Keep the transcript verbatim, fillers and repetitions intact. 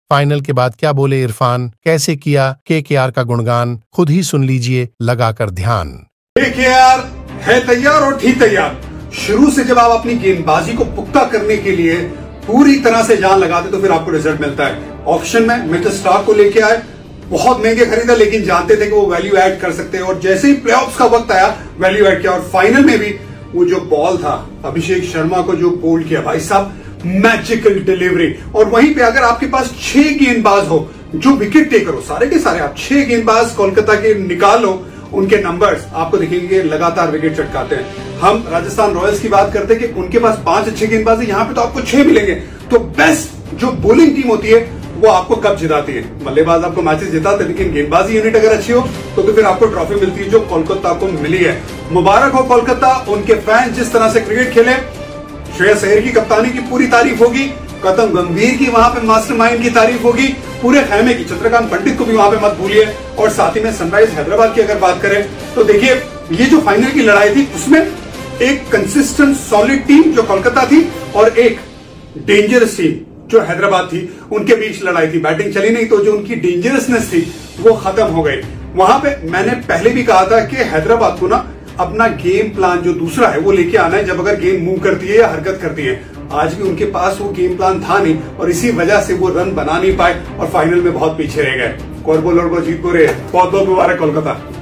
Final के बाद क्या बोले इरफान, कैसे किया केकेआर का गुणगान, खुद ही सुन लीजिए लगाकर ध्यान। केकेआर है तैयार और थी तैयार। शुरू से जब आप अपनी गेंदबाजी को पुख्ता करने के लिए पूरी तरह से जान लगाते तो फिर आपको रिजल्ट मिलता है। ऑप्शन में मिचेल स्टार्क को लेके आए, बहुत महंगे खरीदा, लेकिन जानते थे कि वो वैल्यू ऐड कर सकते हैं और जैसे ही प्लेऑफ्स का वक्त आया वैल्यू ऐड किया और फाइनल में भी वो जो बॉल था अभिषेक शर्मा को जो बोल्ड किया, भाई साहब मैजिकल डिलीवरी। और वहीं पे अगर आपके पास छह गेंदबाज हो जो विकेट टेकर हो, सारे के सारे आप छह गेंदबाज कोलकाता के निकालो, उनके नंबर्स आपको दिखेंगे लगातार विकेट चटकाते हैं। हम राजस्थान रॉयल्स की बात करते हैं कि उनके पास पांच अच्छे गेंदबाज है, यहां पे तो आपको छह मिलेंगे। तो बेस्ट जो बॉलिंग टीम होती है वो आपको कब जिताती है? बल्लेबाज आपको मैचेस जिताते हैं, लेकिन गेंदबाजी यूनिट अगर अच्छी हो तो, तो फिर आपको ट्रॉफी मिलती है, जो कोलकाता को मिली है। मुबारक हो कोलकाता, उनके फैंस जिस तरह से क्रिकेट खेले। श्रेयस अय्यर की कप्तानी की पूरी तारीफ होगी, गौतम गंभीर की वहां पे मास्टरमाइंड की तारीफ होगी, पूरे खेमे की, चंद्रकांत पंडित को भी वहां पे मत भूलिए। और साथ ही में सनराइज हैदराबाद की अगर बात करें तो देखिए ये जो फाइनल की लड़ाई थी उसमें एक कंसिस्टेंट सॉलिड टीम जो कोलकाता थी और एक डेंजरस टीम जो हैदराबाद थी, उनके बीच लड़ाई थी। बैटिंग चली नहीं तो जो उनकी डेंजरसनेस थी वो खत्म हो गई। वहां पे मैंने पहले भी कहा था कि हैदराबाद को ना अपना गेम प्लान जो दूसरा है वो लेके आना है जब अगर गेम मूव करती है या हरकत करती है। आज भी उनके पास वो गेम प्लान था नहीं और इसी वजह से वो रन बना नहीं पाए और फाइनल में बहुत पीछे रह गए। कोरबो लोरबो जीत को रे, बहुत बहुत मुबारक कोलकाता।